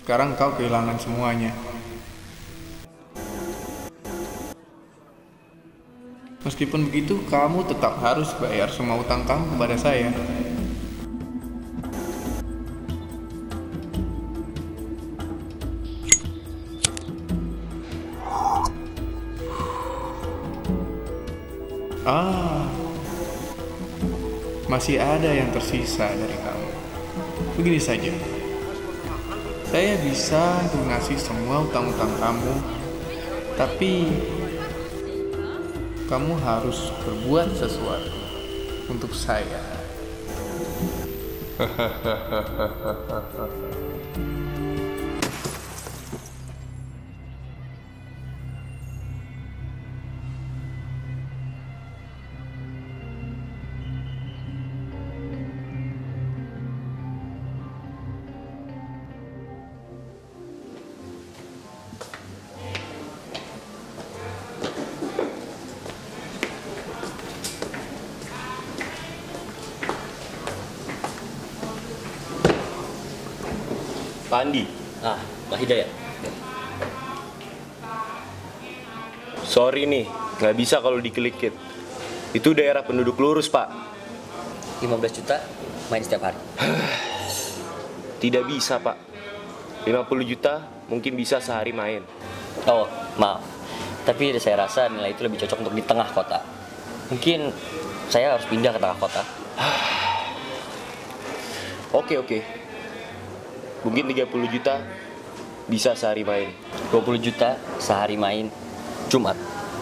Sekarang kau kehilangan semuanya. Meskipun begitu, kamu tetap harus bayar semua utang kamu kepada saya. Ah, masih ada yang tersisa dari kamu. Begini saja, saya bisa lunasi semua utang-utang kamu, tapi kamu harus berbuat sesuatu untuk saya. Pak Andi. Pak Hidayat. Sorry nih, nggak bisa kalau dikelikit. Itu daerah penduduk lurus, Pak. 15 juta main setiap hari. Tidak bisa, Pak. 50 juta mungkin bisa sehari main. Oh, maaf. Tapi saya rasa nilai itu lebih cocok untuk di tengah kota. Mungkin saya harus pindah ke tengah kota. Oke. Mungkin 30 juta bisa sehari main. 20 juta sehari main Jumat.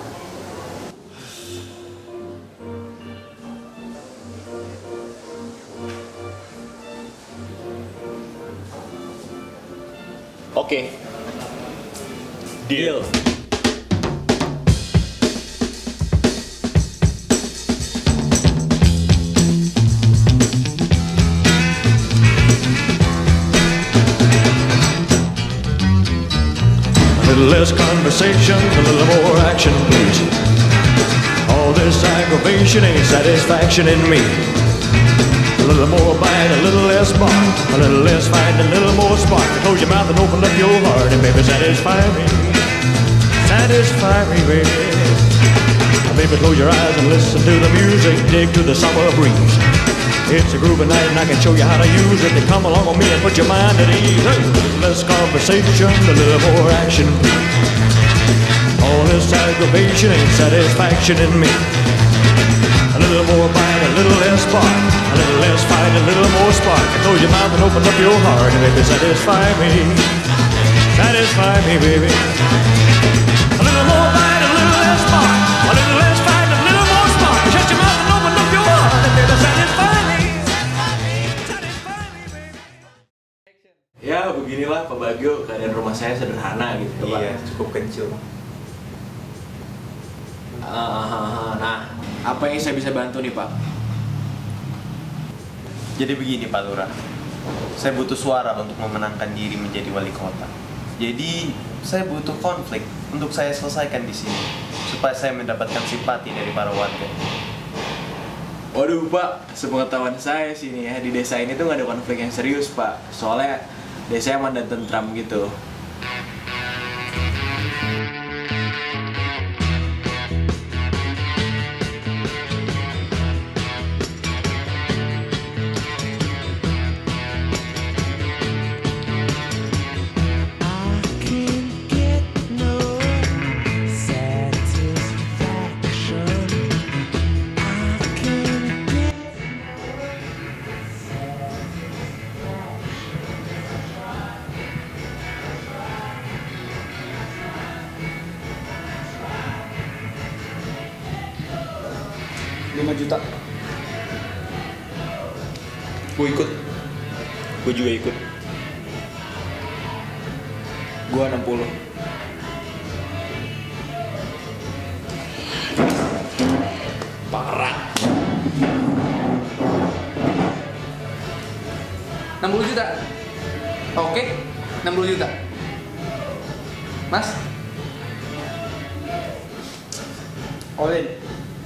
Oke. Deal. A little less conversation, a little more action, please. All this aggravation ain't satisfaction in me. A little more bite, a little less bark, a little less fight, a little more spark. Close your mouth and open up your heart, and baby, satisfy me. Satisfy me, baby. Baby, close your eyes and listen to the music, dig to the summer breeze. It's a groovy night and I can show you how to use it. Then come along with me and put your mind at ease. Hey, less conversation, a little more action, please. All this aggravation ain't satisfaction in me. A little more bite, a little less spark, a little less fight, a little more spark. Close your mouth and open up your heart, and baby, satisfy me. Satisfy me, baby. A little more bite, a little less spark, a little less fight, a little more spark. Shut your mouth and open up your heart, and baby, satisfy me. Ya beginilah Pak Bagio, keadaan rumah saya sederhana gitu Pak. Iya, cukup kecil. Nah, apa yang saya bisa bantu nih Pak? Jadi begini Pak Lurah, saya butuh suara untuk memenangkan diri menjadi wali kota. Jadi saya butuh konflik untuk saya selesaikan di sini, supaya saya mendapatkan simpati dari para warga. Waduh Pak, sepengetahuan saya sih nih ya, di desa ini tuh nggak ada konflik yang serius Pak. Soalnya desa aman dan tentram gitu. Juta. Gue ikut. Gue juga ikut. Gua 60. Parah. 60 juta. Oke, 60 juta. Mas? All in.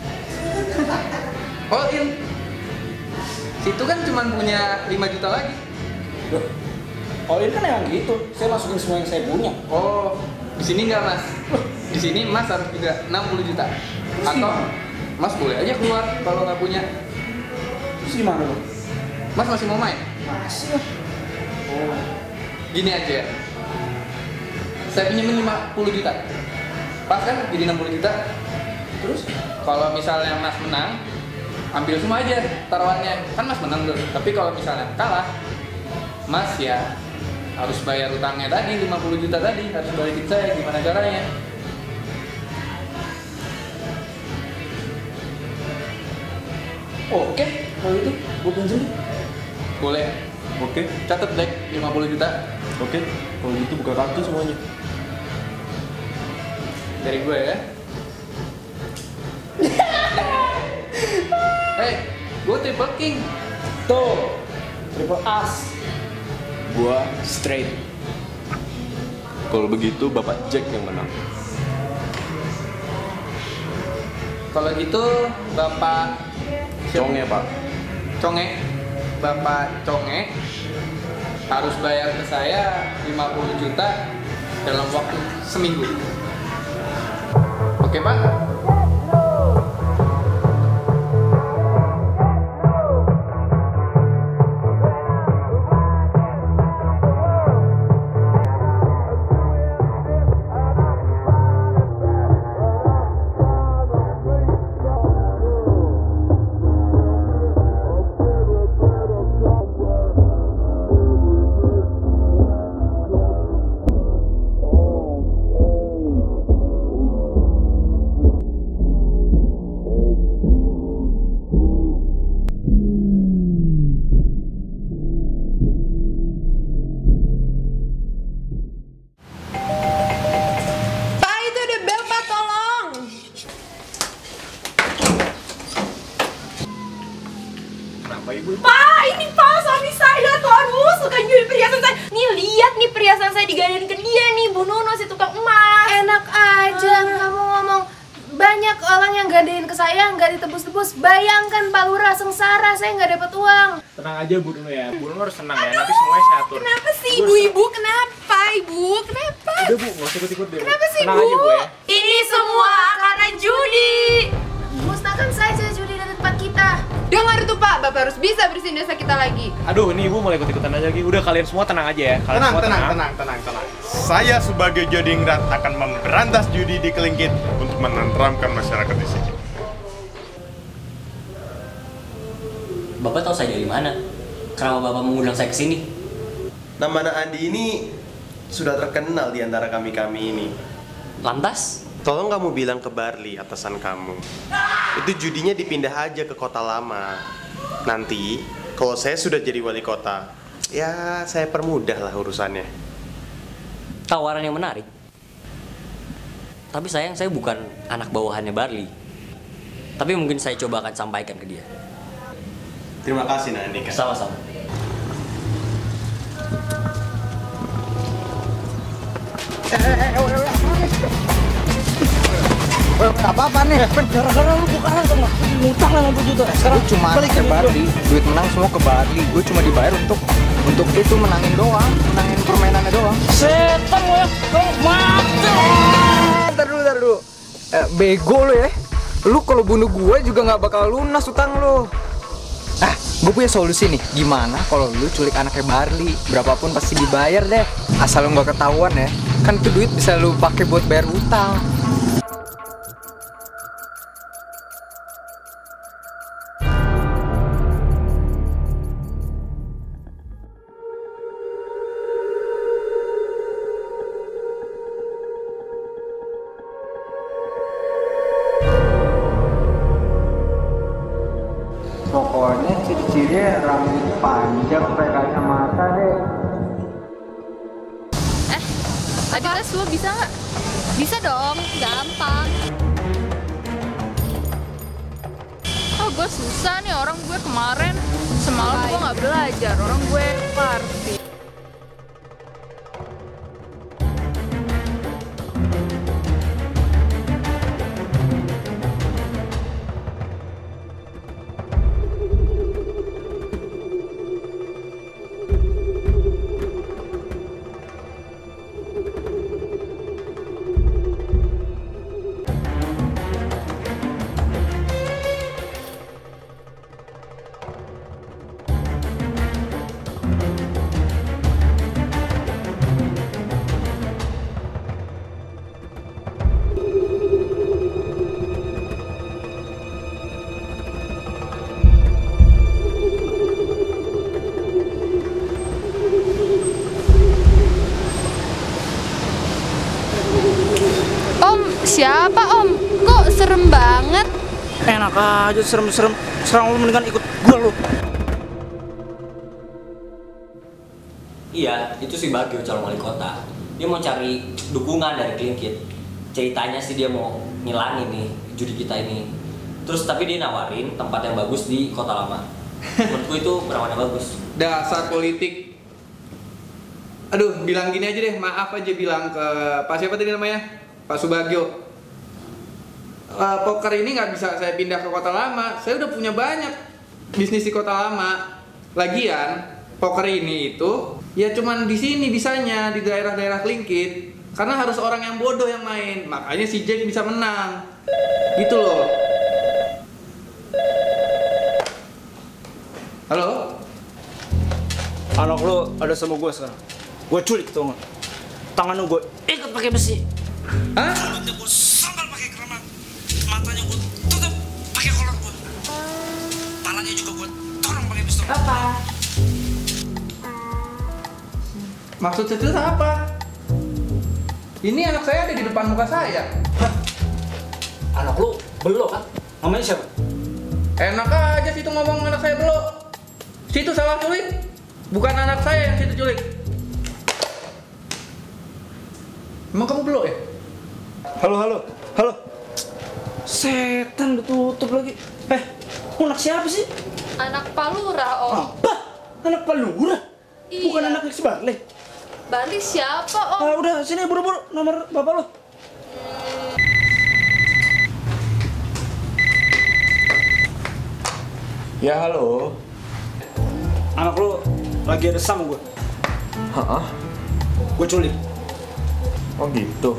All in. Situ kan cuma punya 5 juta lagi. Loh, Kalau ini kan emang gitu, saya masukin semua yang saya punya. Oh, di sini nggak mas? Di sini mas harus juga 60 juta. Atau mas boleh aja keluar kalau nggak punya. Terus gimana lo? Mas masih mau main? Masih lah. Oh, gini aja. Saya pinjemin 50 juta. Pas kan jadi 60 juta. Terus kalau misalnya mas menang, ambil semua aja taruhannya. Kan mas menang tuh. Tapi kalau misalnya kalah, mas ya harus bayar utangnya tadi 50 juta tadi, harus balikin saya. Gimana caranya? Oke, kalau itu gue pinjem. Boleh. Oke, Catat dek 50 juta oke. Kalau gitu buka kartu semuanya. dari gue ya. Hey, gue triple king. Tuh, triple as. Gua straight. Kalau begitu Bapak Jack yang menang. Kalau gitu Bapak Conge, Pak. Conge, Bapak Conge harus bayar ke saya 50 juta dalam waktu seminggu. Oke, Pak? Pak, itu ada bel, Pak, tolong. Kenapa Ibu? Pak, ini Pak, suami saya tuh, aduh, suka nyuri perhiasan saya. Nih, lihat nih perhiasan saya digadein ke dia nih, Bu Nuno, si tukang emas. Enak aja kamu ngomong. Banyak orang yang gadein ke saya, nggak ditebus-tebus. Bayangkan Pak Lurah, sengsara, saya nggak dapat uang. Tenang aja Bu Nuno ya. Bu Nuno harus tenang ya. Nanti semuanya saya atur. Kenapa sih ibu-ibu? Kenapa ibu? Kenapa? Udah Bu, nggak usah ikut-ikut deh. Kenapa sih Tenang Bu? aja Bu ya. Ini semua karena judi. Musnahkan saja judi dari tempat kita. Dengar itu Pak, Bapak harus bisa bersihin desa kita lagi. Aduh, ini Ibu mulai ikut-ikutan aja lagi. Udah kalian semua tenang aja ya. Kalian semua Tenang. Saya sebagai Jodingrat akan memberantas judi di Kelingkit untuk menenteramkan masyarakat di sini. Bapak tahu saya dari mana? Kenapa Bapak mengundang saya ke sini? Nama Andi ini sudah terkenal di antara kami-kami ini. Lantas? Tolong kamu bilang ke Barli, atasan kamu. Itu judinya dipindah aja ke kota lama. Nanti, kalau saya sudah jadi wali kota, ya saya permudah lah urusannya. Tawaran yang menarik. Tapi sayang saya bukan anak bawahannya Barli. Tapi mungkin saya coba akan sampaikan ke dia. Terima kasih Nandika. Sama-sama. Apa-apa nih? Gara-gara lu bukan sama ngutang 60 juta. Sekarang cuma ke Barli, duit menang semua ke Barli. Gue cuma dibayar untuk itu menangin doang, menangin permainannya doang. Setan lo ya, kau mati. Ntar dulu. Bego lo ya. Lu kalau bunuh gue juga nggak bakal lunas utang lo. Gue punya solusi nih. Gimana kalau lu culik anaknya Barli? Berapapun pasti dibayar deh. Asal lu nggak ketahuan ya. Kan itu duit bisa lu pakai buat bayar utang. Pokoknya ciri-cirinya rambut panjang pakai kacamata deh. Tadi tes lo bisa nggak? Bisa dong, gampang. Oh, gue susah nih, orang gue kemarin semalam gue nggak belajar, orang gue party. siapa om? Kok serem banget? Enak aja serem-serem. Sekarang lu mendingan ikut gua lu. Iya, itu si Bagio calon wali kota. Dia mau cari dukungan dari Klingkit. Ceritanya sih dia mau ngilangin nih judi kita ini. Terus tapi dia nawarin tempat yang bagus di Kota Lama. Menurutku itu perawannya bagus. Dasar politik. Aduh, bilang gini aja deh, maaf aja bilang ke Pak siapa tadi namanya? Pak Subagio. Poker ini nggak bisa saya pindah ke Kota Lama. Saya udah punya banyak bisnis di Kota Lama. Lagian, poker ini itu ya cuman di sini bisanya di daerah-daerah Klingkit. Karena harus orang yang bodoh yang main. Makanya si Jack bisa menang. Gitu loh. Halo? Anak lu ada sama gua sekarang. Gua culik tuh nggak? Tangan lu gua ikat pakai besi. Hah? Mulutnya gua sambal pakai keramik. Matanya gua tutup pakai kolor gua. Palanya juga gua torong pakai pistol. Apa? Maksud itu apa? Ini anak saya ada di depan muka saya. Anak lu belok kan? Namanya siapa? Enak aja situ ngomong anak saya belok. Situ salah culik. Bukan anak saya yang situ culik. Emang kamu belok ya? Halo. Setan ditutup lagi. Anak siapa sih? Anak Palura om. Apa? Anak Palura? Iya. Bukan anak Lex Barley. Barley siapa om? Udah sini buru-buru nomor bapak lo. Ya halo. Anak lo lagi ada sama gue. Hah? Gue culik. Oh gitu.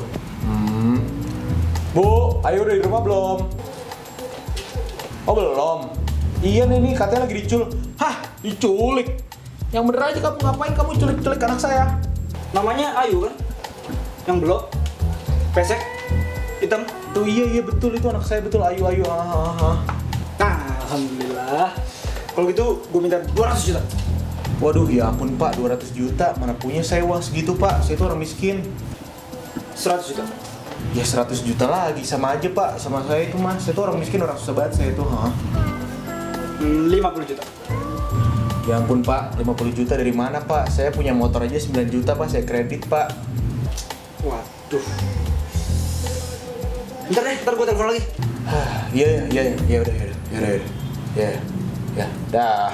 Bu, ayo udah di rumah belum? Oh belum. Iya nih katanya lagi diculik. Hah? Diculik? Yang bener aja kamu ngapain kamu culik-culik anak saya? Namanya Ayu kan? Yang belok, pesek, hitam. Tuh iya betul itu anak saya betul Ayu. Nah, alhamdulillah. Kalau gitu gue minta 200 juta. Waduh ya ampun Pak, 200 juta mana punya saya uang segitu Pak, saya tuh orang miskin. 100 juta. Ya 100 juta lagi sama aja Pak, sama saya itu Mas, saya tuh orang miskin, orang susah banget saya tuh. 50 juta. Ya ampun Pak, 50 juta dari mana Pak? Saya punya motor aja 9 juta Pak, saya kredit Pak. Waduh. Ntar gue telepon lagi. Iya udah. Ya, dah.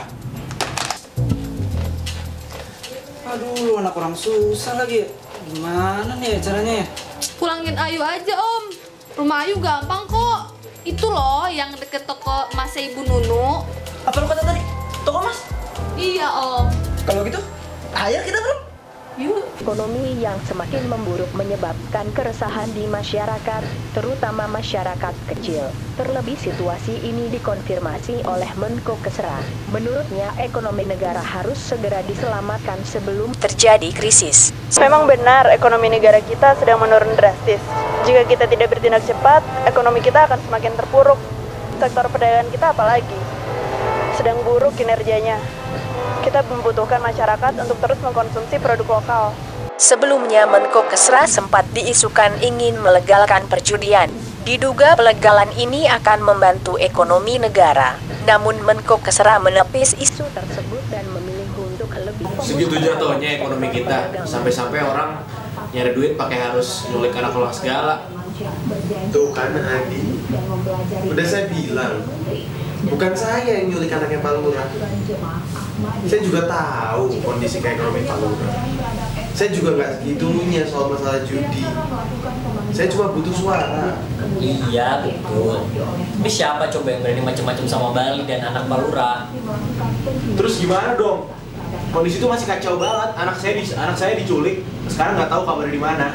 Aduh, lu anak orang susah lagi. Gimana nih caranya ya? Pulangin Ayu aja om. Rumah Ayu gampang kok. Itu loh yang deket toko Masnya Ibu Nunu. Apa lu kata tadi? Toko Mas? Iya om. Kalau gitu, ayo kita belum? Yuk. Ekonomi yang semakin memburuk menyebabkan keresahan di masyarakat, terutama masyarakat kecil. Terlebih situasi ini dikonfirmasi oleh Menko Kesra. Menurutnya, ekonomi negara harus segera diselamatkan sebelum terjadi krisis. Memang benar ekonomi negara kita sedang menurun drastis. Jika kita tidak bertindak cepat, ekonomi kita akan semakin terpuruk. Sektor perdagangan kita apalagi sedang buruk kinerjanya. Kita membutuhkan masyarakat untuk terus mengkonsumsi produk lokal. Sebelumnya, Menko Kesra sempat diisukan ingin melegalkan perjudian. Diduga pelegalan ini akan membantu ekonomi negara. Namun Menko Kesra menepis isu tersebut dan memilih untuk lebih Segitu jatuhnya ekonomi kita, sampai-sampai orang nyari duit pakai harus nyulik anak orang segala. Tuh kan Adi, udah saya bilang, bukan saya yang nyulik anaknya Pak Lurah. Saya juga tahu kondisi ekonomi Pak Lurah. Saya juga nggak segitunya soal masalah judi. Saya cuma butuh suara. Iya betul. Tapi siapa coba yang berani macam-macam sama Bali dan anak Pak Lurah? Terus gimana dong? Kondisi itu masih kacau banget. Anak saya diculik. Sekarang nggak tahu kabar di mana.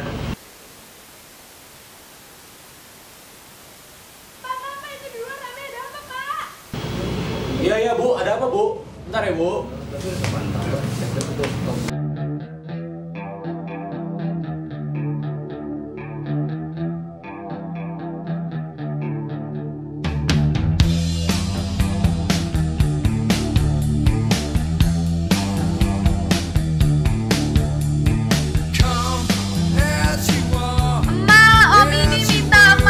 Iya Bu, ada apa Bu? Bentar ya Bu. Om ini minta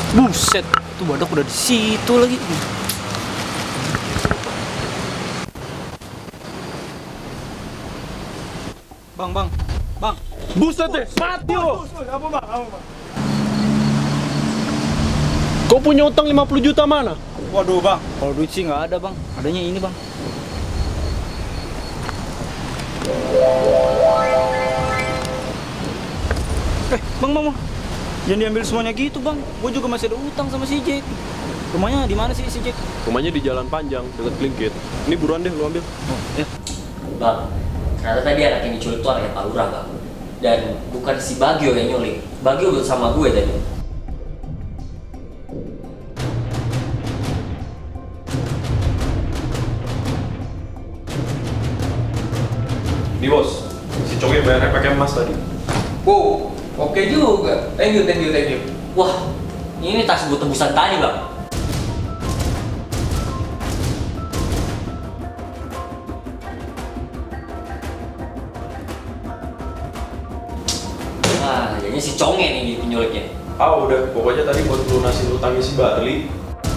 Buset, tuh badak udah di situ lagi. Bang. Buset deh, mati lo. Apa bang? Kau punya utang 50 juta mana? Waduh bang, kalau duit sih nggak ada bang. Adanya ini bang. Bang. Jangan diambil semuanya gitu bang. Gue juga masih ada utang sama si Jack. Rumahnya di mana sih si Jack? Rumahnya di Jalan Panjang, dekat Klingkit. Ini buruan deh, lu ambil. Oh, ya. Bang, ternyata tadi anak yang diculik tuh anaknya Pak Lurah bang. Dan bukan si Bagio yang nyulik. Bagio bersama gue tadi. Nih bos, si Coge bayarnya pakai emas tadi. Wow, oke juga. Thank you. Wah, ini tas gue tebusan tadi bang. Wah, jadinya si Conge nih penculiknya. Udah, pokoknya tadi buat lunasin utangnya si Barli.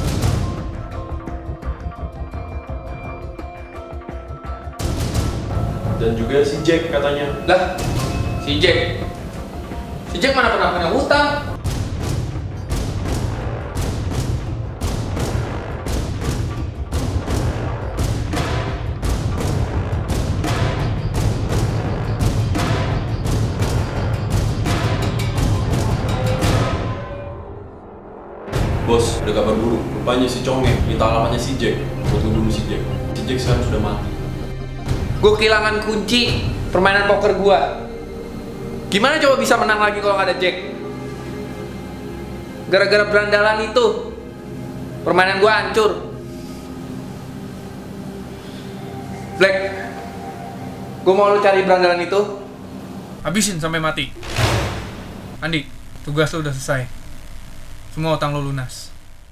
Dan juga si Jack katanya. Lah, si Jack mana pernah punya hutang? Bos, udah kabar buruk. Rupanya si Conge minta alamatnya si Jack. Buat dulu si Jack. Si Jack sekarang sudah mati. Gue kehilangan kunci permainan poker gue. Gimana coba bisa menang lagi kalau nggak ada Jack? Gara-gara berandalan itu, permainan gue hancur. Black, gue mau lu cari berandalan itu. Habisin sampai mati. Andi, tugas lu udah selesai. Semua utang lu lunas.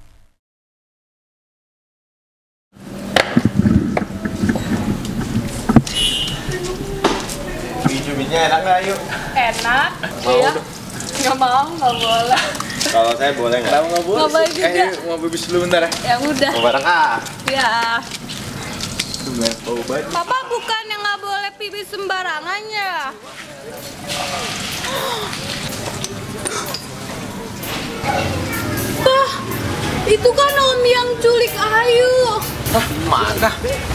Cubitnya enak nggak yuk? Enak. Mau Iya. dong. Nggak mau, nggak boleh. Kalau saya boleh nggak? Nggak boleh juga. Mau bibis dulu bentar ya. Ya udah. Mau bareng ah? Ya. Obat. Papa bukan yang nggak boleh pipis sembarangan ya. Bah, itu kan Om yang culik Ayu. Mana?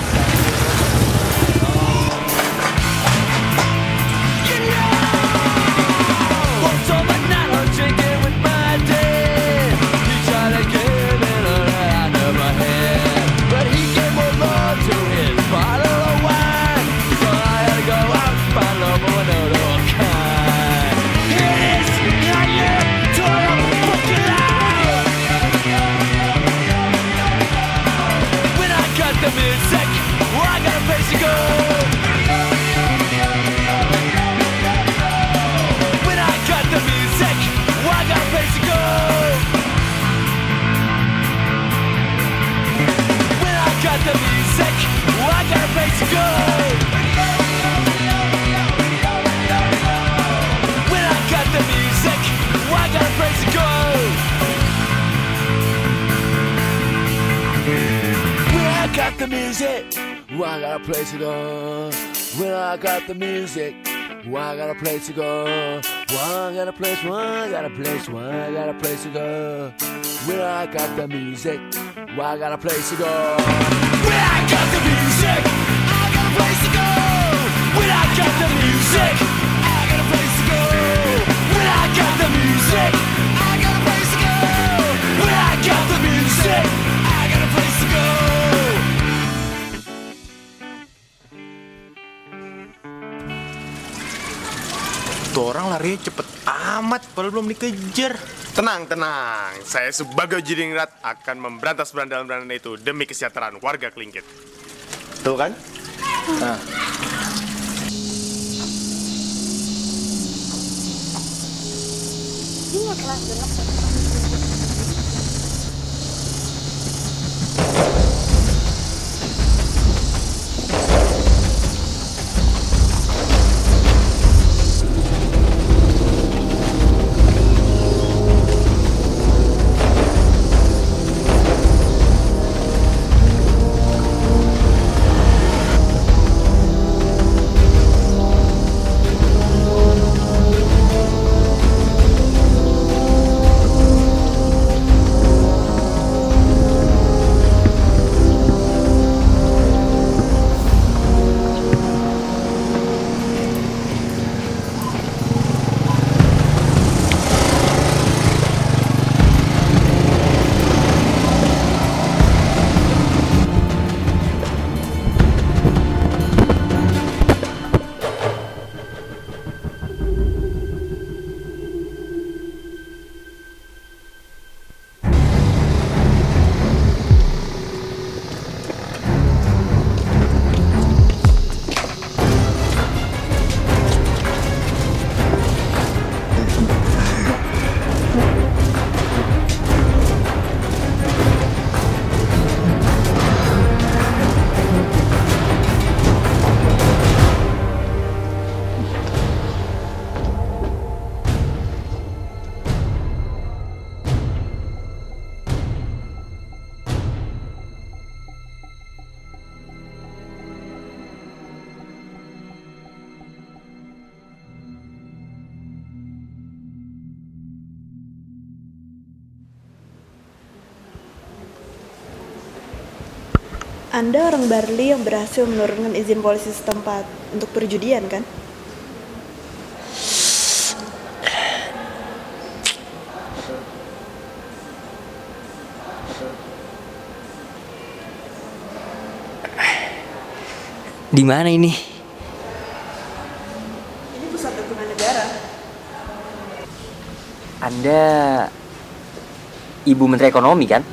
The music, well, I got a place to go. When I got the music, well, I got a place to go. Well, I got a place, well, I got a place, well, I got a place to go. When I got the music, well, I got a place to go. When I got the music, I got a place to go. When I got the music, I got a place to go. When I got the music, I got a place to go. When I got the music, I got a place to go. Tuh orang larinya cepet amat, padahal belum dikejar. Tenang, saya sebagai Jidingrat akan memberantas berandalan-berandalan itu demi kesejahteraan warga Klingkit. Tuh kan? Nah. Ini kelas genep. Anda orang Barli yang berhasil menurunkan izin polisi setempat untuk perjudian, kan? Di mana ini? Ini pusat dokumen negara. Anda Ibu Menteri Ekonomi kan?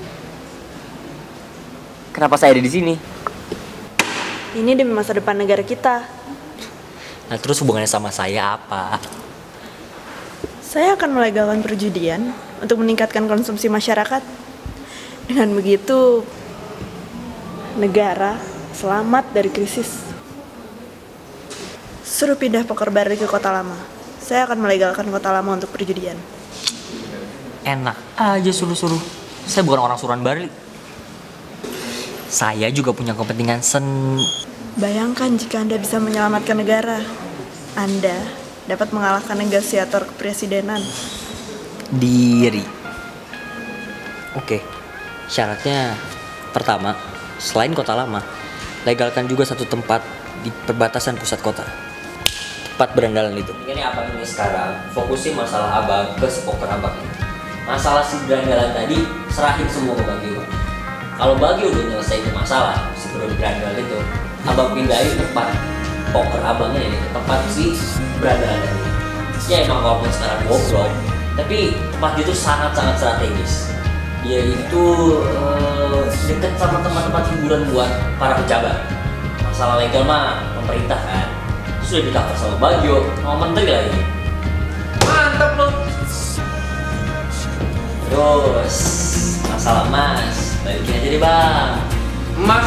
Kenapa saya ada di sini? Ini demi masa depan negara kita. Nah, terus hubungannya sama saya apa? Saya akan melegalkan perjudian untuk meningkatkan konsumsi masyarakat. Dengan begitu, negara selamat dari krisis. Suruh pindah poker Barli ke kota lama. Saya akan melegalkan kota lama untuk perjudian. Enak aja suruh-suruh. Saya bukan orang suruhan Barli. Saya juga punya kepentingan Bayangkan jika Anda bisa menyelamatkan negara. Anda dapat mengalahkan negosiator kepresidenan. diri. Oke, syaratnya pertama, selain kota lama, legalkan juga satu tempat di perbatasan pusat kota. Tempat berandalan itu. Ini abang ini sekarang fokusin masalah abang ke poker abang. Masalah si berandalan tadi serahin semua ke Bagio. Kalau Bagio udah nyelesain masalah si berandal itu, abang pindahin tempat poker abangnya ini ke tempat si berandalan tadi. Ya emang walaupun sekarang goblok, tapi tempat itu sangat-sangat strategis. Dia itu deket sama tempat-tempat hiburan buat para pejabat. Masalah legal mah pemerintah kan sudah di-cover sama Bagio, sama menteri lagi. Mantap loh. Terus masalah mas, balikin aja deh bang. Mas,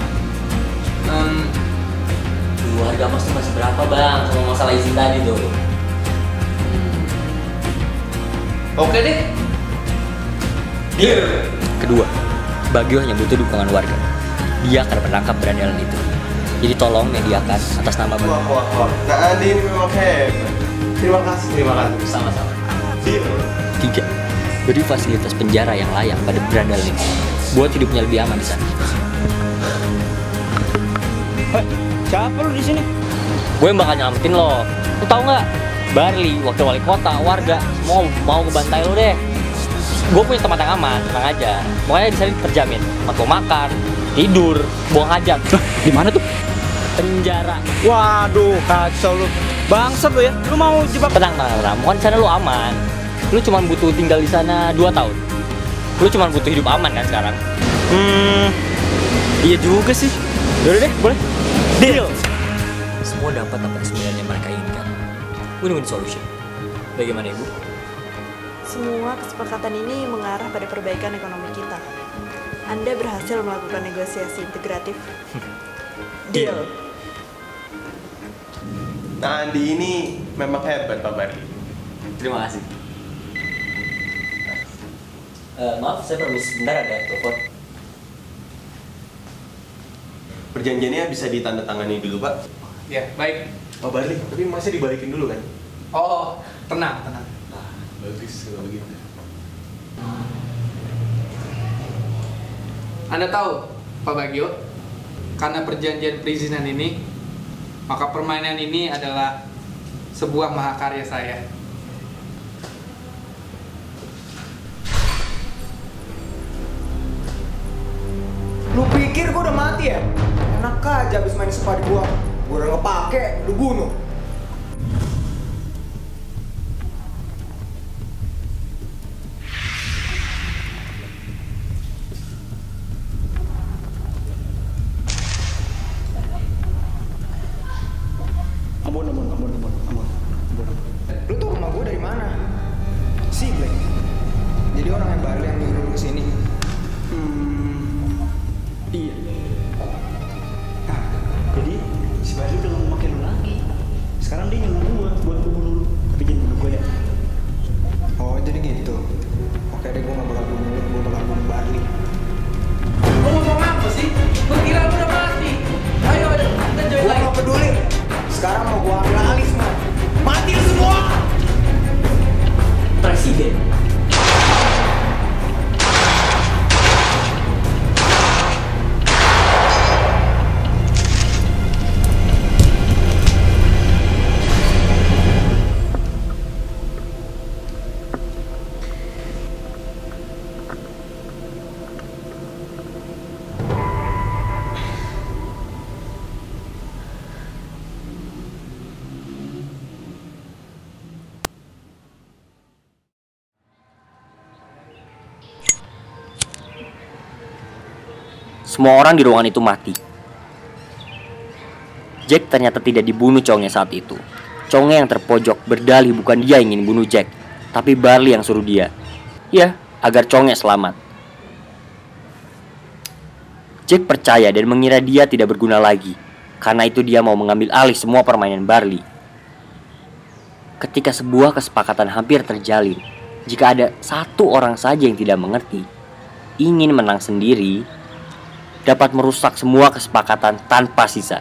harga mas tuh masih berapa bang sama masalah izin tadi tuh? Oke deh. Deal. Kedua, Bagio hanya butuh dukungan warga. Dia akan menangkap berandalan itu. Jadi tolong mediakan atas nama Bagio. Wah, Kak Andi ini memang hebat. Terima kasih. Sama-sama. Deal. Tiga, beri fasilitas penjara yang layak pada berandalan itu, buat hidupnya lebih aman di sana. Siapa lu di sini? Gue yang bakal nyelamatin lo. Lu tau nggak? Barli, wakil wali kota, warga, semua mau ngebantai lo deh. Gue punya tempat yang aman, tenang aja. Pokoknya di sana terjamin. Tempat lo makan, tidur, buang hajat. Di mana tuh? Penjara. Waduh, kacau lu. Bangsat lu ya. Lu mau jebak? Tenang. Pokoknya di sana lo aman. Lu cuma butuh tinggal di sana 2 tahun. Lu cuma butuh hidup aman kan sekarang? Iya juga sih. Yaudah deh, boleh. Deal. Semua dapat apa yang sebenarnya mereka inginkan. Win-win solution. Bagaimana ibu? Semua kesepakatan ini mengarah pada perbaikan ekonomi kita. Anda berhasil melakukan negosiasi integratif. Deal. Nah, Andi ini memang hebat Pak Barli. Terima kasih. Maaf, saya permisi sebentar, ada telepon. Perjanjiannya bisa ditandatangani dulu, Pak. Ya, baik. Pak Barli, tapi masih dibalikin dulu kan? Oh, tenang. Bagus kalau begitu. Anda tahu, Pak Bagio, karena perjanjian perizinan ini, maka permainan ini adalah sebuah mahakarya saya. Lu pikir gua udah mati ya? Enak aja abis main sepadi gua. Gua udah ngepake, lu bunuh. Ampun. Lu tau rumah gua dari mana? Si Black. Jadi orang yang baru yang nyuruh lu kesini. Iya. Nah, jadi si Barli udah gak mau makin lu lagi. Sekarang dia nyuruh gua buat gua bunuh lu. Tapi jangan bunuh gua ya. Oh, jadi gitu. Oke deh, gua gak bakal bunuh lu, gua bakal bunuh Barli. Lu ngomong apa sih? Lu kira lu udah mati? Ayo, kita join Gua lagi. gak peduli. Sekarang mau gua ambil alih semua. Mati lu semua! Presiden. Semua orang di ruangan itu mati. Jack ternyata tidak dibunuh Conge saat itu. Conge yang terpojok berdalih bukan dia yang ingin bunuh Jack, tapi Barley yang suruh dia. Ya, agar Conge selamat. Jack percaya dan mengira dia tidak berguna lagi. Karena itu dia mau mengambil alih semua permainan Barley. Ketika sebuah kesepakatan hampir terjalin, jika ada satu orang saja yang tidak mengerti, ingin menang sendiri, dapat merusak semua kesepakatan tanpa sisa.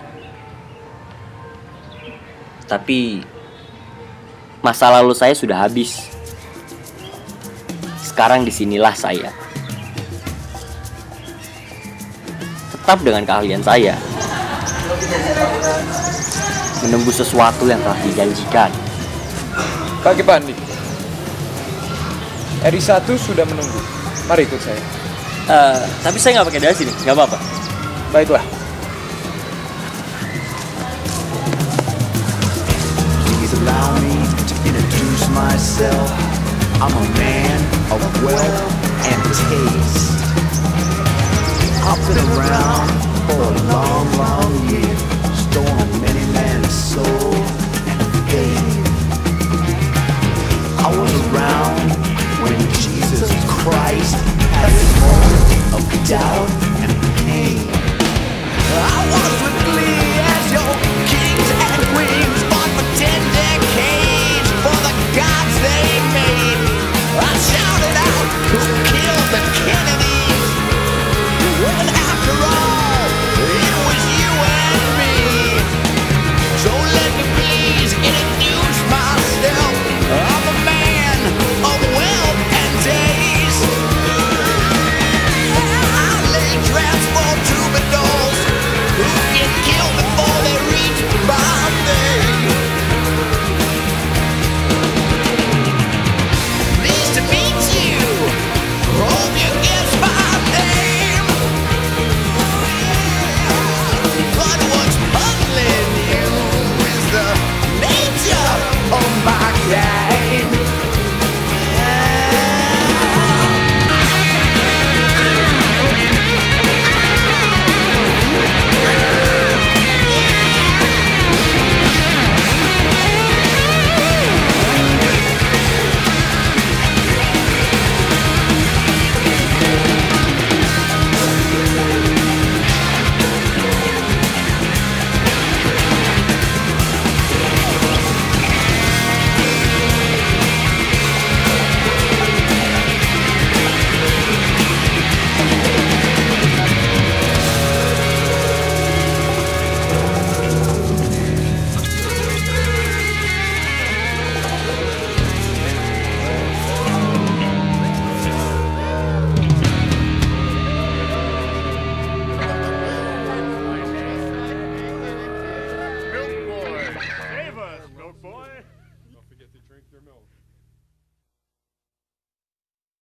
Tapi masa lalu saya sudah habis. Sekarang disinilah saya. Tetap dengan keahlian saya, menembus sesuatu yang telah dijanjikan. Pagi Pandi. RI1 sudah menunggu. Mari ikut saya. Tapi saya nggak pakai dasi nih, nggak apa-apa. Baiklah. Please allow me to introduce myself. I'm a man of wealth and taste. I've been around for a long, long year, stolen many men's soul and faith. I was around when Jesus Christ had a moment of doubt